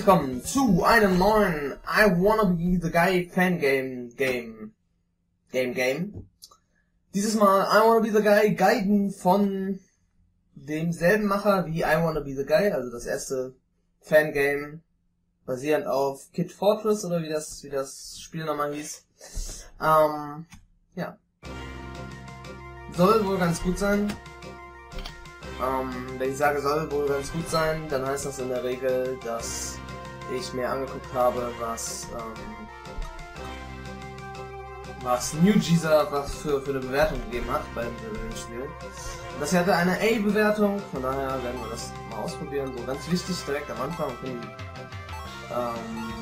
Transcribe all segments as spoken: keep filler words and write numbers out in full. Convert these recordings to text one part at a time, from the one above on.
herzlich willkommen zu einem neuen I Wanna Be The Guy Fangame Game Game Game. Dieses Mal I Wanna Be The Guy Gaiden von demselben Macher wie I Wanna Be The Guy, also das erste Fangame, basierend auf Kid Fortress oder wie das wie das Spiel nochmal hieß. Ähm, ja. Soll wohl ganz gut sein. Ähm, wenn ich sage, soll wohl ganz gut sein, dann heißt das in der Regel, dass ich mir angeguckt habe, was ähm, was New Geezer was für, für eine Bewertung gegeben hat beim Spiel. Das hier hatte eine A-Bewertung, von daher werden wir das mal ausprobieren. So ganz wichtig direkt am Anfang, wir können ähm,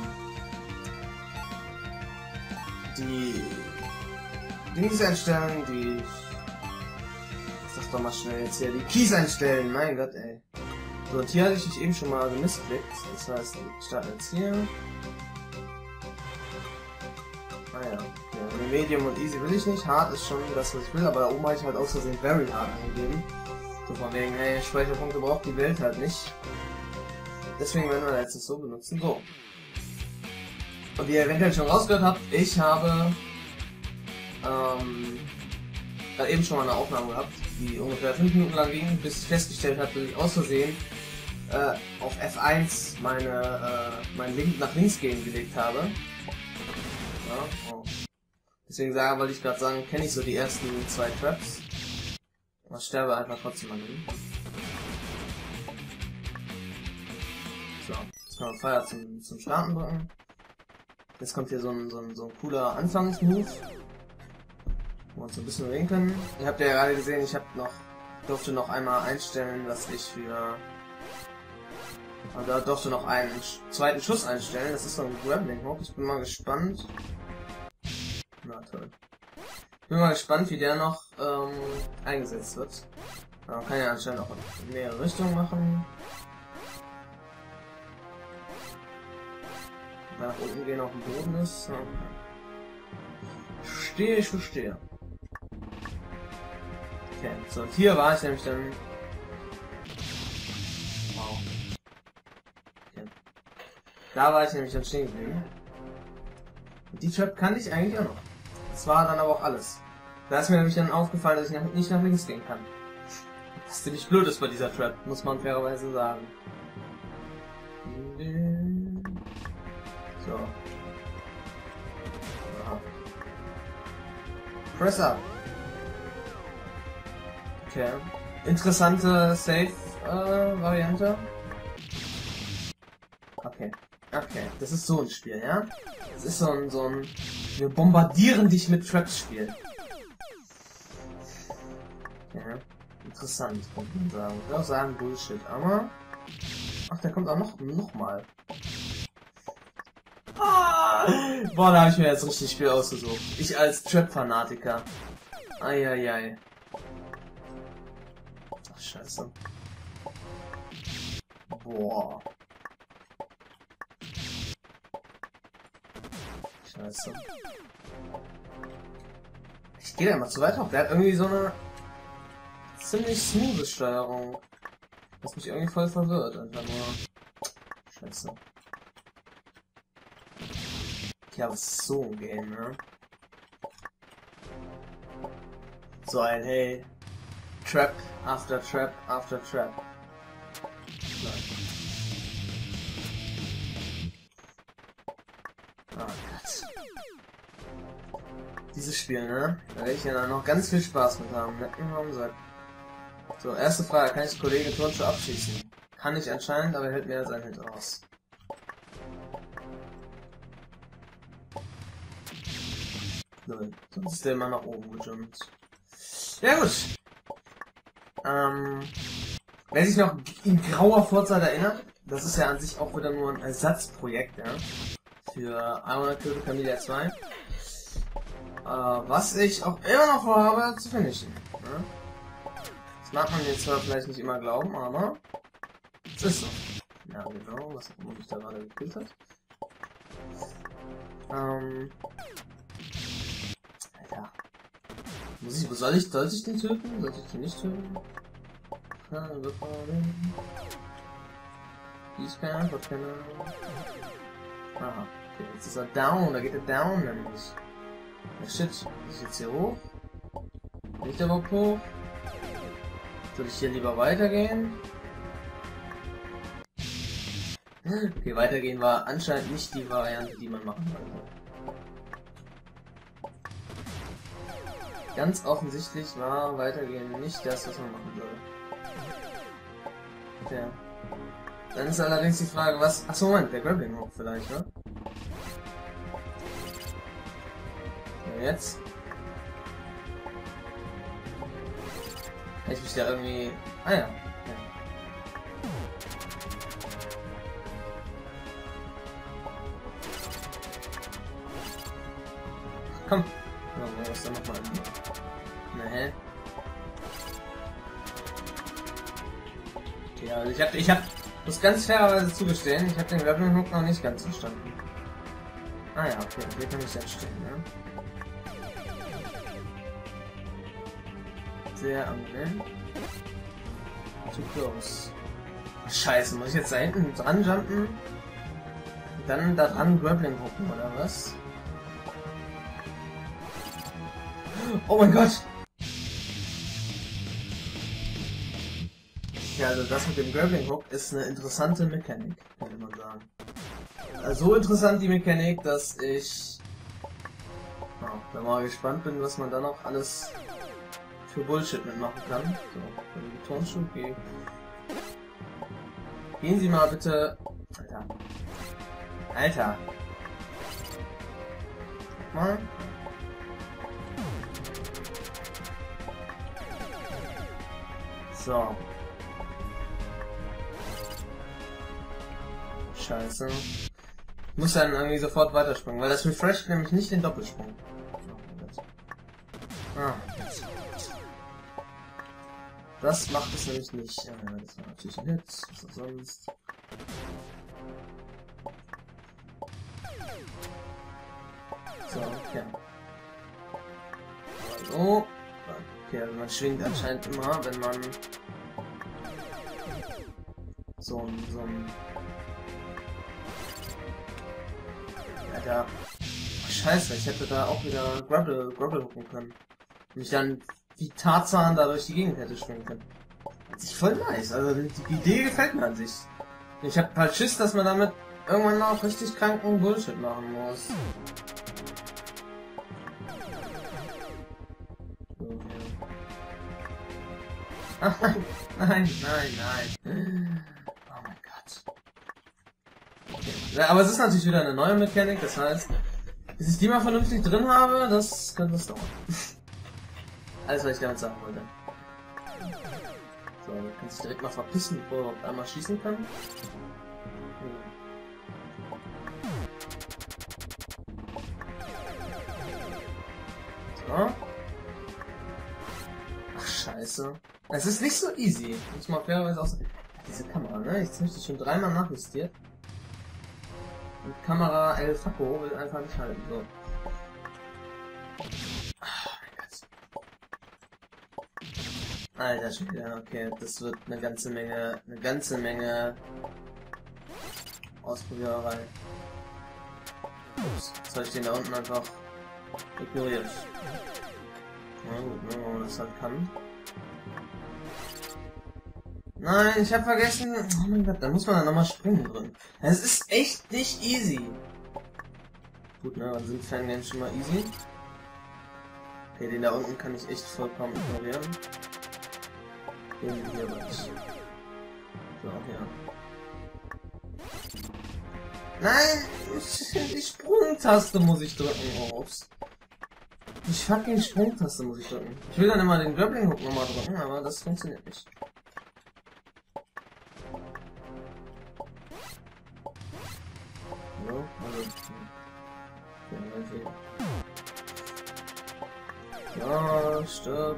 die Dings einstellen, die doch mal schnell jetzt hier die Keys einstellen, mein Gott, ey. So, und hier hatte ich mich eben schon mal gemissklickt. Das heißt, ich starte jetzt hier. Ah ja, ja, Medium und Easy will ich nicht. Hard ist schon das, was ich will, aber da oben habe ich halt aus Versehen Very Hard eingegeben. So von wegen, ey, Speicherpunkte braucht die Welt halt nicht. Deswegen werden wir jetzt das so benutzen. So. Und wie ihr eventuell schon rausgehört habt, ich habe ähm, da eben schon mal eine Aufnahme gehabt, die ungefähr fünf Minuten lang ging, bis ich festgestellt habe, dass ich aus Versehen äh, auf F eins meine, äh, meinen Link nach links gehen gelegt habe. Ja, oh. Deswegen sagen, wollte ich gerade sagen, kenne ich so die ersten zwei Traps. Ich sterbe einfach trotzdem an ihnen. So, jetzt kann man Feuer zum, zum Starten drücken. Jetzt kommt hier so ein, so ein, so ein cooler Anfangsmove. Wo wir uns ein bisschen reden können. Ihr habt ja gerade gesehen, ich hab noch, durfte noch einmal einstellen, dass ich für... Da durfte noch einen zweiten Schuss einstellen. Das ist so ein Grappling Hook. Ich bin mal gespannt. Na toll. Ich bin mal gespannt, wie der noch ähm, eingesetzt wird. Man kann ja anscheinend auch in mehrere Richtungen machen. Nach unten gehen auf dem Boden ist. Ja. Stehe, ich verstehe. Okay, so, und hier war ich nämlich dann... Wow. Okay. Da war ich nämlich dann stehen geblieben. Und die Trap kannte ich eigentlich auch noch. Das war dann aber auch alles. Da ist mir nämlich dann aufgefallen, dass ich nach, nicht nach links gehen kann. Was ziemlich blöd ist bei dieser Trap, muss man fairerweise sagen. So. Aha. Press up. Okay. Interessante Save-Variante. Äh, okay. Okay. Das ist so ein Spiel, ja? Das ist so ein, so ein... Wir bombardieren dich mit Traps-Spiel. Ja. Interessant, muss man sagen. Ich will auch sagen Bullshit, aber... Ach, der kommt auch noch, noch mal. Ah! Boah, da habe ich mir jetzt richtig Spiel ausgesucht. Ich als Trap-Fanatiker. Eieiei. Ach, scheiße. Boah. Scheiße. Ich gehe da immer zu weit hoch. Der hat irgendwie so eine ziemlich smooth Steuerung. Was mich irgendwie voll verwirrt. Einfach nur. Scheiße. Ja, was ist so ein Game, ne? So ein, hey, Trap after Trap after Trap. Nein. Oh Gott. Dieses Spiel, ne? Da werde ich ja dann noch ganz viel Spaß mit haben, ne? So, erste Frage, kann ich Kollege Turnschuh abschießen? Kann ich anscheinend, aber er hält mir sein Hit aus. Sonst ist der immer nach oben gejumpt. Ja gut. Ähm, wer sich noch in grauer Vorzeit erinnert, das ist ja an sich auch wieder nur ein Ersatzprojekt, ja, für I Wanna Kill the Camellia zwei. Äh, was ich auch immer noch vorhabe zu finishen. Ja? Das mag man jetzt zwar vielleicht nicht immer glauben, aber es ist so. Ja genau, was auch immer mich da gerade gekillt hat. Ähm... Ja. Muss ich, soll ich, soll ich den töten? Soll ich den nicht töten? Die ist keine Antwort, keine... Aha, okay, jetzt ist er down, da geht er down nämlich. Oh shit, ist jetzt hier hoch? Nicht überhaupt hoch? Soll ich hier lieber weitergehen? Okay, weitergehen war anscheinend nicht die Variante, die man machen wollte. Ganz offensichtlich war weitergehen nicht das, was man machen soll. Ja. Dann ist allerdings die Frage, was... Achso, Moment, der Grappling Hook vielleicht, ne? So, jetzt. Kann ich mich da irgendwie... Ah ja. ja. Komm. So, wo ist da nochmal? Na hä? Okay, also ich hab... Ich hab... muss ganz fairerweise zugestehen, ich habe den Grappling Hook noch nicht ganz verstanden. Ah ja, okay, hier kann ich dann stehen, ne? Sehr angenehm. Too close. Scheiße, muss ich jetzt da hinten dran jumpen? Und dann da dran Grappling hooken, oder was? Oh mein Gott! Ja, also das mit dem Grappling Hook ist eine interessante Mechanik, könnte man sagen. Also so interessant die Mechanik, dass ich oh, da mal gespannt bin, was man da noch alles für Bullshit mitmachen kann. So, wenn die Turnschuhe geht. Gehen Sie mal bitte. Alter. Alter. Mal. So. Scheiße. Ich muss dann irgendwie sofort weiterspringen, weil das refresht nämlich nicht den Doppelsprung. Ah. Das macht es nämlich nicht. Ja, das war natürlich ein Hit. Was auch sonst. So, okay. So. Okay, also man schwingt anscheinend immer, wenn man so ein, so ein Alter. Oh, scheiße, ich hätte da auch wieder Grapple, Grapple hooken können. Und mich dann wie Tarzan da durch die Gegend hätte schwingen können. Das ist voll nice, also die, die Idee gefällt mir an sich. Ich hab halt Schiss, dass man damit irgendwann noch richtig kranken Bullshit machen muss. Ach, nein, nein, nein, nein. Oh mein Gott. Okay. Ja, aber es ist natürlich wieder eine neue Mechanik, das heißt, bis ich die mal vernünftig drin habe, das könnte es dauern. Alles, was ich damit sagen wollte. So, dann kann ich direkt mal verpissen, bevor er überhaupt einmal schießen kann. So. Ach, scheiße. Es ist nicht so easy. Muss mal fairerweise auch sagen. Diese Kamera, ne? Jetzt habe ich das schon dreimal nachjustiert. Und Kamera El Faco will einfach nicht halten. So. Oh mein Gott. Alter Schwede, okay. Das wird eine ganze Menge, eine ganze Menge Ausprobiererei. Ups, jetzt habe ich den da unten einfach ignoriert. Na gut, ne, wenn man das halt kann. Nein, ich habe vergessen. Oh mein Gott, da muss man dann nochmal springen drin. Es ist echt nicht easy. Gut, ne, dann sind Fangames schon mal easy. Okay, den da unten kann ich echt vollkommen ignorieren. Den hier was. So, ja. Nein! Die Sprungtaste muss ich drücken, Ops. Die fucking Sprungtaste muss ich drücken. Ich will dann immer den Grappling Hook nochmal drücken, aber das funktioniert nicht. So, also. Okay, ja, stopp.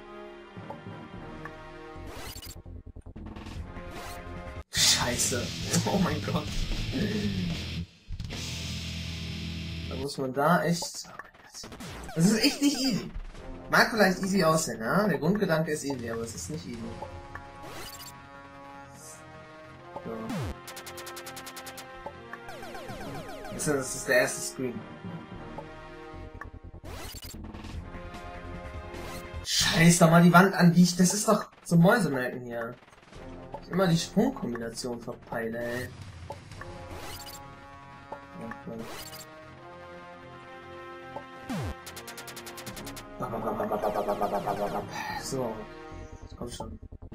Scheiße. Oh mein Gott. Da muss man da echt... Das ist echt nicht easy. Mag vielleicht easy aussehen, ja? Der Grundgedanke ist easy, aber es ist nicht easy. So. Das ist der erste Screen. Scheiß doch mal die Wand an, wie ich. Das ist doch zum Mäusemelken hier. Ich immer die Sprungkombination verpeile, ey. Okay. So. Komm schon.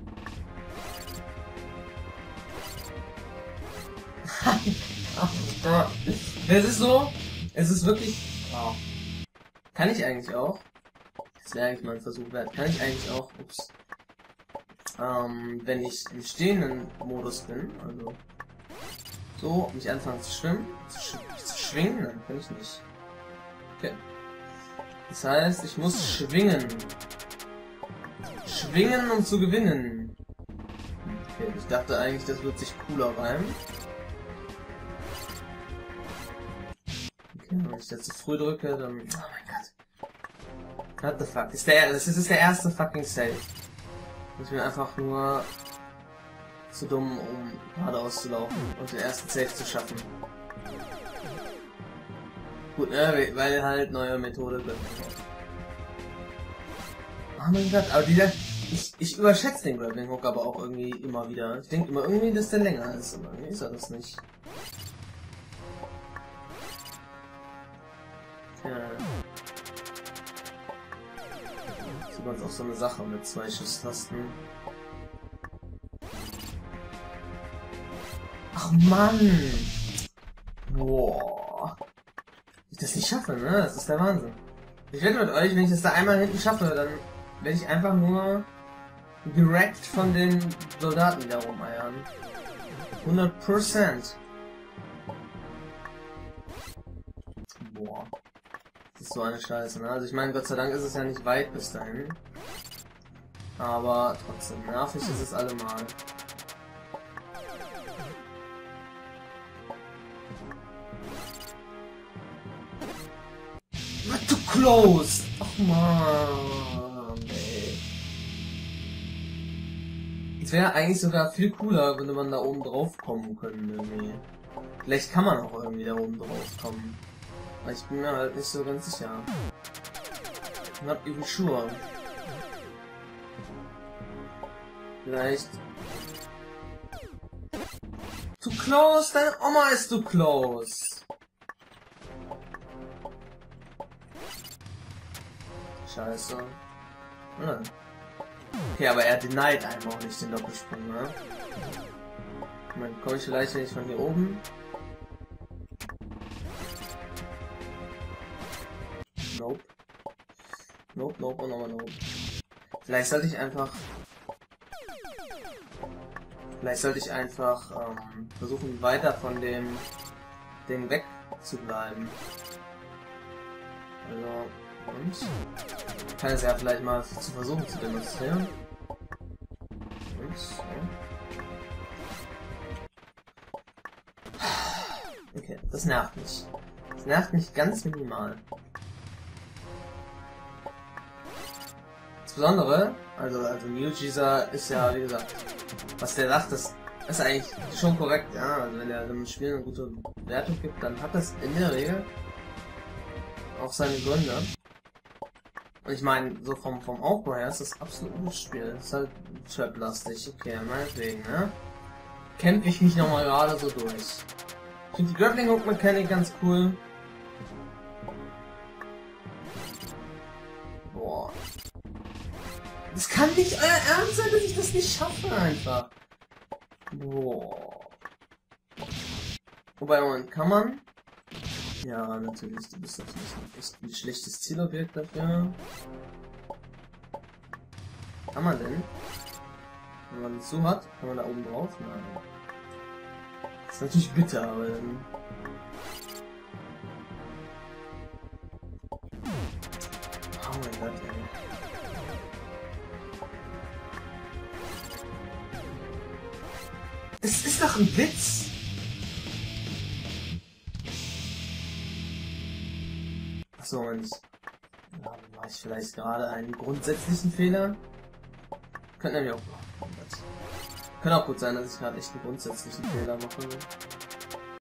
Es ist so. Es ist wirklich. Wow. Kann ich eigentlich auch. Das wäre eigentlich mal ein Versuch wert. Kann ich eigentlich auch. Ups. Ähm, wenn ich im stehenden Modus bin, also so, mich anfangen zu schwimmen, zu, sch zu schwingen, dann kann ich nicht. Okay. Das heißt, ich muss schwingen. Schwingen, um zu gewinnen. Okay, ich dachte eigentlich, das wird sich cooler reimen. Okay, wenn ich jetzt zu früh drücke, dann... Oh mein Gott. What the fuck? Ist der, das ist der erste fucking Save. Ich bin einfach nur zu dumm, um geradeaus zu laufen und den ersten Save zu schaffen. Gut, ne, weil halt neue Methode drin. Oh mein Gott, aber dieser... Ich, ich überschätze den Grappling Hook aber auch irgendwie immer wieder. Ich denke immer irgendwie, dass der länger ist, aber irgendwie ist er das nicht. Ja. Das ist übrigens auch so eine Sache mit zwei Schusstasten. Ach Mann! Boah. Ich das nicht schaffe, ne? Das ist der Wahnsinn. Ich wette mit euch, wenn ich das da einmal hinten schaffe, dann werde ich einfach nur direkt von den Soldaten wieder rumeiern. hundert Prozent. Boah. Das ist so eine Scheiße, ne? Also ich meine, Gott sei Dank ist es ja nicht weit bis dahin. Aber trotzdem, nervig ist es allemal. Not too close! Ach man, ey. Es wäre eigentlich sogar viel cooler, wenn man da oben drauf kommen könnte, irgendwie. Vielleicht kann man auch irgendwie da oben drauf kommen. Aber ich bin mir halt nicht so ganz sicher. Not even sure. Vielleicht... Too close? Deine Oma ist too close! Scheiße. Hm. Okay, aber er denied einem auch nicht den Doppelsprung, ne? Dann komme ich vielleicht, wenn ich von hier oben... Nope. Nope, nope und nochmal nope. Vielleicht sollte ich einfach... Vielleicht sollte ich einfach ähm, versuchen, weiter von dem Ding weg zu bleiben. Also... Und? Ich kann es ja vielleicht mal zu versuchen zu demonstrieren. Und so. Okay, das nervt mich. Das nervt mich ganz minimal. Insbesondere, also, also New Jeezer ist ja, wie gesagt, was der sagt, das ist eigentlich schon korrekt, ja. Also wenn er dem Spiel eine gute Wertung gibt, dann hat das in der Regel auch seine Gründe. Und ich meine, so vom, vom Aufbau her ist das absolut ein gutes Spiel. Das ist halt trap-lastig. Okay, meinetwegen, ne? Kämpfe ich mich nochmal gerade so durch. Ich finde die Grappling Hook Mechanik ganz cool. Boah. Das kann nicht euer Ernst sein, dass ich das nicht schaffe einfach. Boah. Wobei, Moment, kann man? Ja, natürlich, du bist natürlich echt ein schlechtes Zielobjekt dafür. Kann man denn? Wenn man das so hat, kann man da oben drauf? Nein. Das ist natürlich bitter, aber dann... Oh mein Gott, ey. Es ist doch ein Witz! So, und ja, mache ich vielleicht gerade einen grundsätzlichen Fehler. Könnte nämlich auch, oh Gott. Könnte auch gut sein, dass ich gerade echt einen grundsätzlichen Fehler mache.